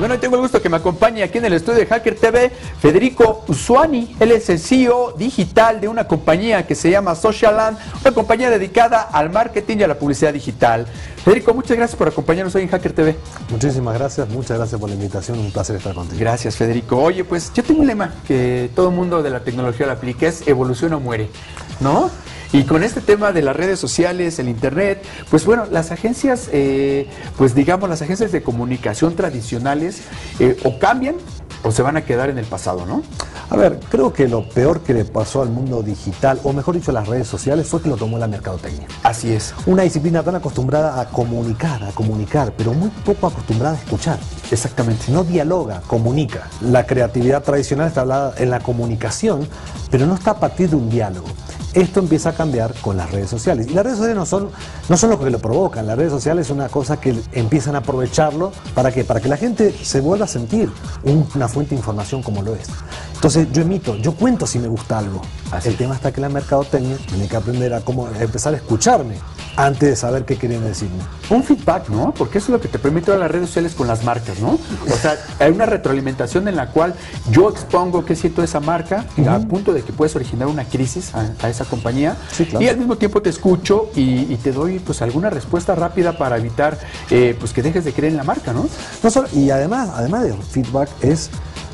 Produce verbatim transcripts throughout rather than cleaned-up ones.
Bueno, hoy tengo el gusto que me acompañe aquí en el estudio de Hacker T V Federico Usuani. Él es el C E O digital de una compañía que se llama Socialand, una compañía dedicada al marketing y a la publicidad digital. Federico, muchas gracias por acompañarnos hoy en Hacker T V. Muchísimas gracias, muchas gracias por la invitación, un placer estar contigo. Gracias, Federico. Oye, pues yo tengo un lema que todo el mundo de la tecnología lo aplica, es evoluciona o muere, ¿no? Y con este tema de las redes sociales, el internet, pues bueno, las agencias, eh, pues digamos, las agencias de comunicación tradicionales eh, o cambian o se van a quedar en el pasado, ¿no? A ver, creo que lo peor que le pasó al mundo digital, o mejor dicho a las redes sociales, fue que lo tomó la mercadotecnia. Así es. Una disciplina tan acostumbrada a comunicar, a comunicar, pero muy poco acostumbrada a escuchar. Exactamente. No dialoga, comunica. La creatividad tradicional está hablada en la comunicación, pero no está a partir de un diálogo. Esto empieza a cambiar con las redes sociales. Y las redes sociales no son, no son lo que lo provocan. Las redes sociales son una cosa que empiezan a aprovecharlo. ¿Para qué? Para que la gente se vuelva a sentir un, una fuente de información como lo es. Entonces yo emito, yo cuento si me gusta algo. Así. El tema está que la mercadotecnia tiene que aprender a cómo a empezar a escucharme antes de saber qué quieren decirme. Un feedback, ¿no? Porque eso es lo que te permite las redes sociales con las marcas, ¿no? O sea, hay una retroalimentación en la cual yo expongo qué siento de esa marca, uh-huh. a punto de que puedes originar una crisis a, a esa compañía, sí, claro. Y al mismo tiempo te escucho y, y te doy pues alguna respuesta rápida para evitar eh, pues que dejes de creer en la marca, ¿no? No solo, y además, además del feedback es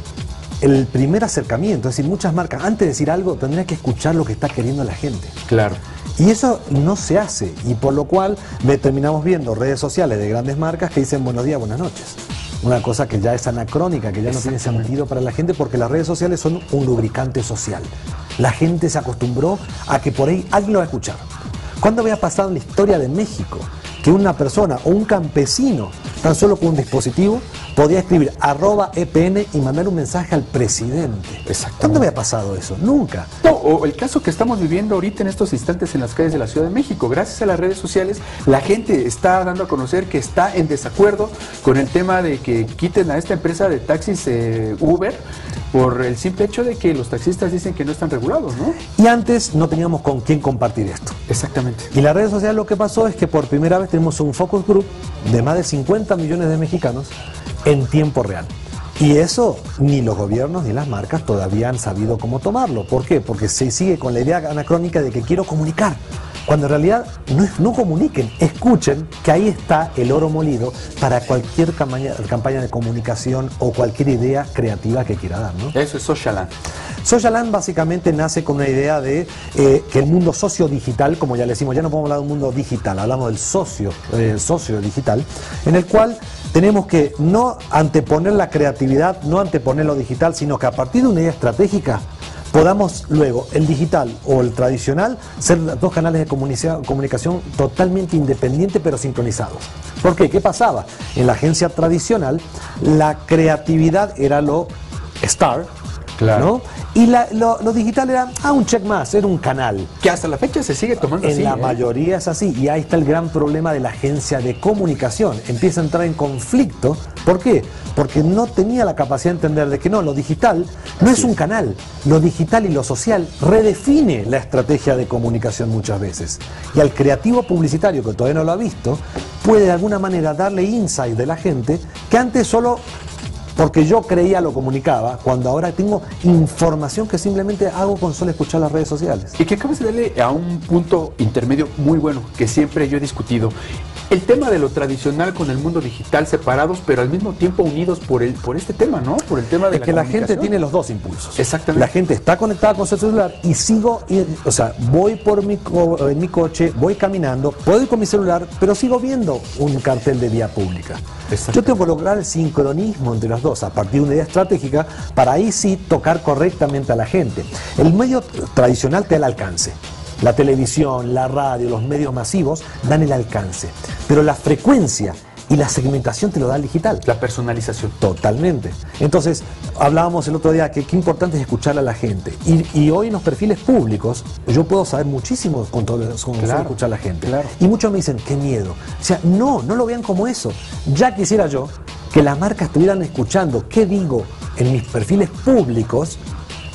el primer acercamiento, es decir, muchas marcas antes de decir algo tendrían que escuchar lo que está queriendo la gente. Claro. Y eso no se hace, y por lo cual terminamos viendo redes sociales de grandes marcas que dicen buenos días, buenas noches. Una cosa que ya es anacrónica, que ya no tiene sentido para la gente, porque las redes sociales son un lubricante social. La gente se acostumbró a que por ahí alguien lo va a escuchar. ¿Cuándo había pasado en la historia de México que una persona o un campesino, tan solo con un dispositivo, podía escribir arroba E P N y mandar un mensaje al presidente? ¿Cuándo había pasado eso? Nunca. No, o el caso que estamos viviendo ahorita en estos instantes en las calles de la Ciudad de México. Gracias a las redes sociales, la gente está dando a conocer que está en desacuerdo con el tema de que quiten a esta empresa de taxis eh, Uber, por el simple hecho de que los taxistas dicen que no están regulados, ¿no? Y antes no teníamos con quién compartir esto. Exactamente. Y las redes sociales lo que pasó es que por primera vez tenemos un focus group de más de cincuenta millones de mexicanos en tiempo real. Y eso ni los gobiernos ni las marcas todavía han sabido cómo tomarlo. ¿Por qué? Porque se sigue con la idea anacrónica de que quiero comunicar. Cuando en realidad no, no comuniquen, escuchen que ahí está el oro molido para cualquier campaña, campaña de comunicación o cualquier idea creativa que quiera dar, ¿no? Eso es Socialand. Socialand básicamente nace con una idea de eh, que el mundo socio-digital, como ya le decimos, ya no podemos hablar de un mundo digital, hablamos del socio, eh, socio-digital, en el cual tenemos que no anteponer la creatividad, no anteponer lo digital, sino que a partir de una idea estratégica podamos luego, el digital o el tradicional, ser dos canales de comunica comunicación totalmente independientes pero sincronizados. ¿Por qué? ¿Qué pasaba? En la agencia tradicional, la creatividad era lo star, claro, ¿no? Y la, lo, lo digital era ah, un check más, era un canal. Que hasta la fecha se sigue tomando en así. En la ¿eh? mayoría es así, y ahí está el gran problema de la agencia de comunicación. Empieza a entrar en conflicto. ¿Por qué? Porque no tenía la capacidad de entender de que no, lo digital no así es un canal. Lo digital y lo social redefine la estrategia de comunicación muchas veces. Y al creativo publicitario, que todavía no lo ha visto, puede de alguna manera darle insight de la gente que antes solo porque yo creía lo comunicaba, cuando ahora tengo información que simplemente hago con solo escuchar las redes sociales. Y que acabas de darle a un punto intermedio muy bueno, que siempre yo he discutido. El tema de lo tradicional con el mundo digital, separados, pero al mismo tiempo unidos por el por este tema, ¿no? Por el tema de es la que la gente tiene los dos impulsos. Exactamente. La gente está conectada con su celular y sigo, o sea, voy por mi, co en mi coche, voy caminando, puedo ir con mi celular, pero sigo viendo un cartel de vía pública. Yo tengo que lograr el sincronismo entre los dos, a partir de una idea estratégica, para ahí sí tocar correctamente a la gente. El medio tradicional te da el alcance. La televisión, la radio, los medios masivos dan el alcance. Pero la frecuencia y la segmentación te lo da el digital. La personalización. Totalmente. Entonces, hablábamos el otro día que qué importante es escuchar a la gente. Y, y hoy en los perfiles públicos, yo puedo saber muchísimo con, todo, con claro, escuchar a la gente. Claro. Y muchos me dicen, qué miedo. O sea, no, no lo vean como eso. Ya quisiera yo que las marcas estuvieran escuchando qué digo en mis perfiles públicos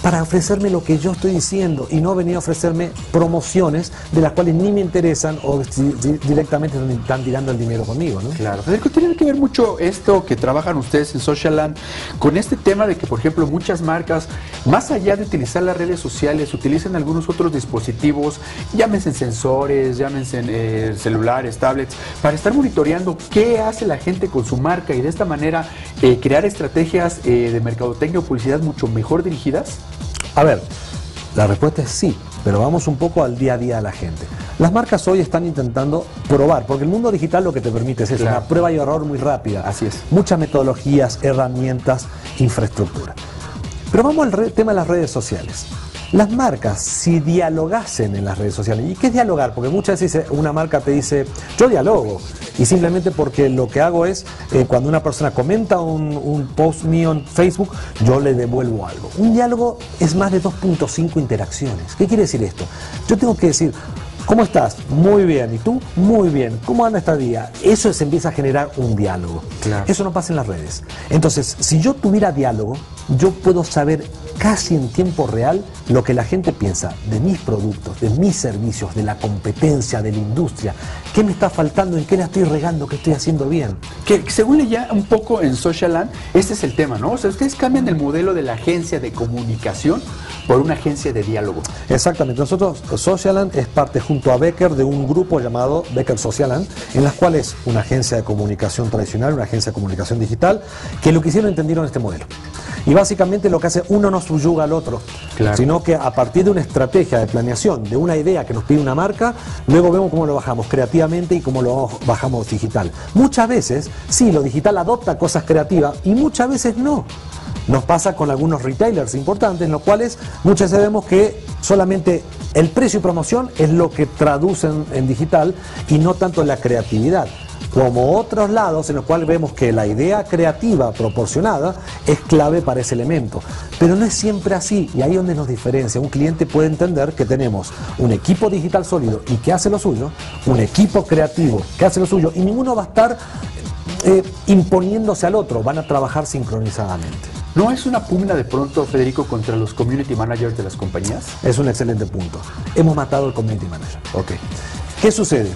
para ofrecerme lo que yo estoy diciendo y no venir a ofrecerme promociones de las cuales ni me interesan o directamente están tirando el dinero conmigo, ¿no? Claro. Federico, tiene que ver mucho esto que trabajan ustedes en Socialand con este tema de que, por ejemplo, muchas marcas, más allá de utilizar las redes sociales, utilizan algunos otros dispositivos, llámense sensores, llámense eh, celulares, tablets, para estar monitoreando qué hace la gente con su marca y de esta manera eh, crear estrategias eh, de mercadotecnia o publicidad mucho mejor dirigidas. A ver, la respuesta es sí, pero vamos un poco al día a día de la gente. Las marcas hoy están intentando probar, porque el mundo digital lo que te permite es eso, claro, una prueba y error muy rápida. Así es. Muchas metodologías, herramientas, infraestructura. Pero vamos al tema de las redes sociales. Las marcas, si dialogasen en las redes sociales, ¿y qué es dialogar? Porque muchas veces una marca te dice, yo dialogo, y simplemente porque lo que hago es, eh, cuando una persona comenta un, un post mío en Facebook, yo le devuelvo algo. Un diálogo es más de dos punto cinco interacciones. ¿Qué quiere decir esto? Yo tengo que decir, ¿cómo estás? Muy bien. ¿Y tú? Muy bien. ¿Cómo anda este día? Eso se empieza a generar un diálogo. Claro. Eso no pasa en las redes. Entonces, si yo tuviera diálogo, yo puedo saber casi en tiempo real lo que la gente piensa de mis productos, de mis servicios, de la competencia, de la industria. ¿Qué me está faltando? ¿En qué la estoy regando? ¿Qué estoy haciendo bien? Que según leía un poco en Socialand, este es el tema, ¿no? O sea, ustedes cambian el modelo de la agencia de comunicación por una agencia de diálogo. Exactamente. Nosotros, Socialand es parte junto a Becker de un grupo llamado Becker Socialand, en las cuales una agencia de comunicación tradicional, una agencia de comunicación digital, que lo que hicieron entendieron este modelo. Y básicamente lo que hace uno no subyuga al otro, claro, sino que a partir de una estrategia de planeación, de una idea que nos pide una marca, luego vemos cómo lo bajamos creativamente y cómo lo bajamos digital. Muchas veces, sí, lo digital adopta cosas creativas y muchas veces no. Nos pasa con algunos retailers importantes, en los cuales muchas veces vemos que solamente el precio y promoción es lo que traducen en digital y no tanto la creatividad. Como otros lados en los cuales vemos que la idea creativa proporcionada es clave para ese elemento. Pero no es siempre así, y ahí es donde nos diferencia. Un cliente puede entender que tenemos un equipo digital sólido y que hace lo suyo, un equipo creativo que hace lo suyo, y ninguno va a estar eh, imponiéndose al otro, van a trabajar sincronizadamente. ¿No es una pugna de pronto, Federico, contra los community managers de las compañías? Es un excelente punto. Hemos matado al community manager. Ok. ¿Qué sucede?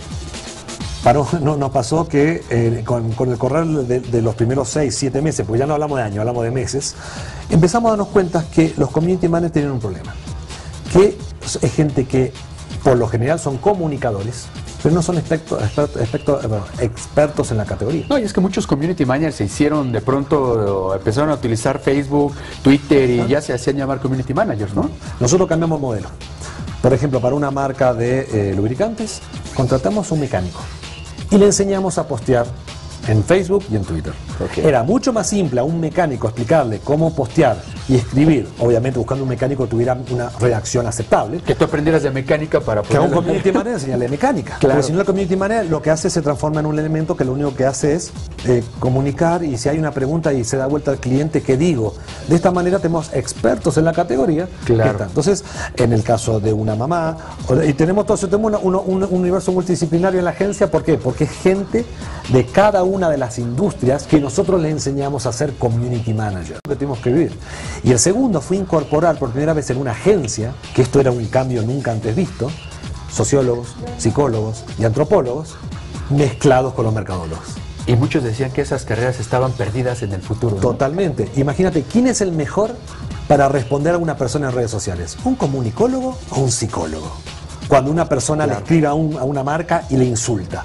Paró, no, nos pasó que eh, con, con el correr de, de los primeros seis, siete meses, porque ya no hablamos de años, hablamos de meses, empezamos a darnos cuenta que los community managers tienen un problema. Que es gente que por lo general son comunicadores, pero no son expertos, expertos, expertos, expertos en la categoría. No, y es que muchos community managers se hicieron, de pronto empezaron a utilizar Facebook, Twitter y ¿Ah? ya se hacían llamar community managers, ¿no? Nosotros cambiamos el modelo. Por ejemplo, para una marca de eh, lubricantes, contratamos un mecánico y le enseñamos a postear en Facebook y en Twitter. Okay. Era mucho más simple a un mecánico explicarle cómo postear y escribir, obviamente buscando un mecánico que tuviera una redacción aceptable. Que tú aprendieras de mecánica para poder... Que a un community manager enseñarle mecánica. Claro. Porque si no, el community manager lo que hace se transforma en un elemento que lo único que hace es eh, comunicar, y si hay una pregunta y se da vuelta al cliente, ¿qué digo? De esta manera tenemos expertos en la categoría. Claro. Que entonces, en el caso de una mamá, y tenemos todo eso, tenemos una, un, un universo multidisciplinario en la agencia. ¿Por qué? Porque es gente de cada una de las industrias que nosotros le enseñamos a ser community manager, que tenemos que vivir. Y el segundo fue incorporar por primera vez en una agencia, que esto era un cambio nunca antes visto, sociólogos, psicólogos y antropólogos mezclados con los mercadólogos. Y muchos decían que esas carreras estaban perdidas en el futuro, ¿no? Totalmente. Imagínate, ¿quién es el mejor para responder a una persona en redes sociales? ¿Un comunicólogo o un psicólogo? Cuando una persona claro. le escribe a, un, a una marca y le insulta.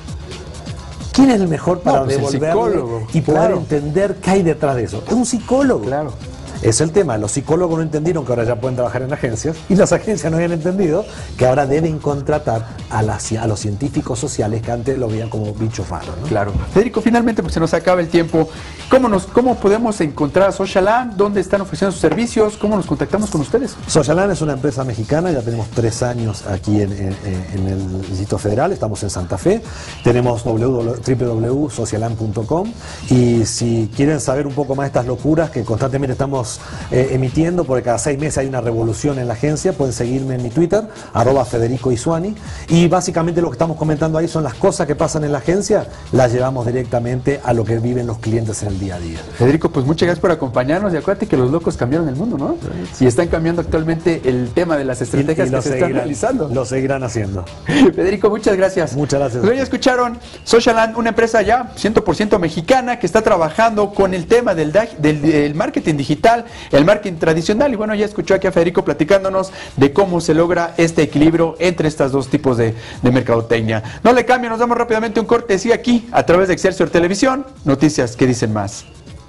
¿Quién es el mejor para no, pues devolverle y poder claro. entender qué hay detrás de eso? Es un psicólogo. Claro. Es el tema. Los psicólogos no entendieron que ahora ya pueden trabajar en agencias, y las agencias no habían entendido que ahora deben contratar a, las, a los científicos sociales que antes lo veían como bichos raros, ¿no? Claro. Federico, finalmente pues se nos acaba el tiempo. ¿Cómo, nos, cómo podemos encontrar a Socialand? ¿Dónde están ofreciendo sus servicios? ¿Cómo nos contactamos con ustedes? Socialand es una empresa mexicana, ya tenemos tres años aquí en, en, en el Distrito Federal, estamos en Santa Fe, tenemos w w w punto socialand punto com, y si quieren saber un poco más de estas locuras que constantemente estamos estamos eh, emitiendo, porque cada seis meses hay una revolución en la agencia. Pueden seguirme en mi Twitter, arroba Federico Isuani, y básicamente lo que estamos comentando ahí son las cosas que pasan en la agencia, las llevamos directamente a lo que viven los clientes en el día a día. Federico, pues muchas gracias por acompañarnos, y acuérdate que los locos cambiaron el mundo, ¿no? Sí. Y están cambiando actualmente el tema de las estrategias y, y que se seguirán, están realizando. Lo seguirán haciendo. Federico, muchas gracias. Muchas gracias. Pues ya escucharon, Socialand, una empresa ya cien por ciento mexicana que está trabajando con el tema del, del, del marketing digital, el marketing tradicional, y bueno, ya escuchó aquí a Federico platicándonos de cómo se logra este equilibrio entre estos dos tipos de, de mercadotecnia. No le cambien, nos damos rápidamente un corte, sigue aquí a través de Excelsior Televisión, noticias que dicen más.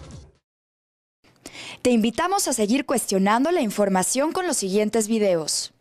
Te invitamos a seguir cuestionando la información con los siguientes videos.